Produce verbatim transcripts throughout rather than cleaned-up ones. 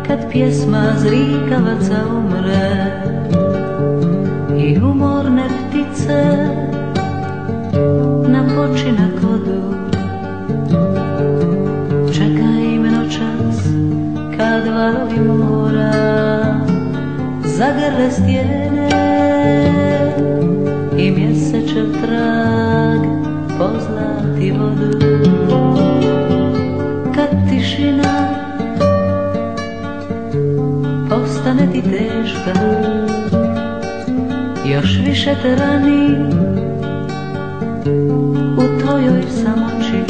kad pjesma zrikavaca umre i umorne ptice na počinak odu. Čekaj me noćas kad valovi mora zagrle stijene i mjesečev trag pozlati vodu. Kad tišina postane ti teška, još više te rani u tvojoj samoći,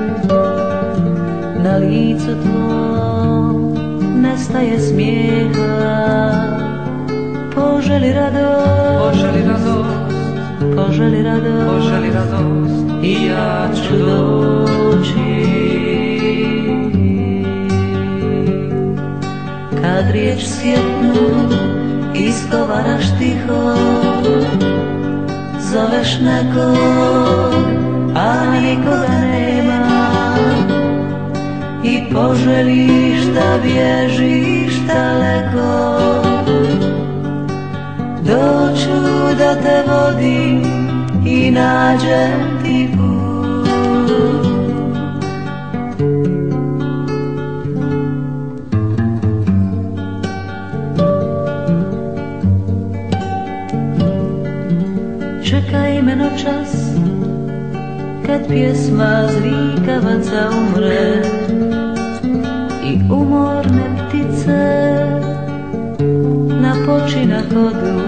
na licu tvom nestaje smijeha. Poželi radost, poželi radost, poželi radost, poželi radost, i ja ću doći. Kad riječ sjetnu izgovaraš tiho, zoveš nekog, a nikoga nema, i poželiš da bježiš daleko. Doću da te vodim i nađem ti put. Čekaj me noćas kad pjesma zrikavaca umre i umorne ptice na počinak odu.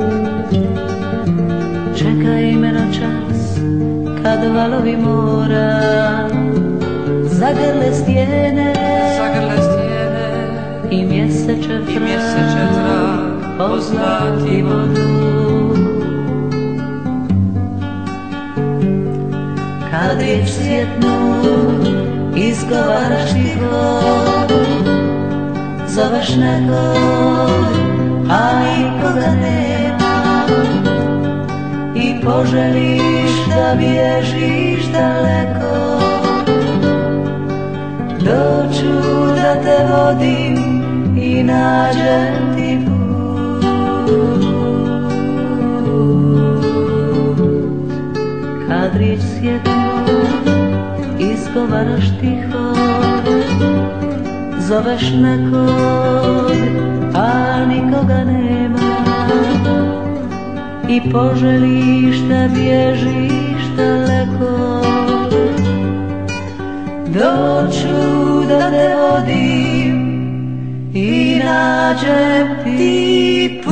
Čekaj me noćas kad valovi mora zagrle stijene, zagrle stijene i mjesečev i mjesečev trag pozlati vodu. Kad riječ sjetnu izgovaraš tiho, zoveš nekog, a nikoga nema, i poželiš da bježiš daleko. Doću da te vodim i nađem ti put. Kad riječ sjetnu izgovaraš tiho, zoveš nekog, a nikoga nema, i poželiš da bježiš daleko. Doću da te vodim i nađem ti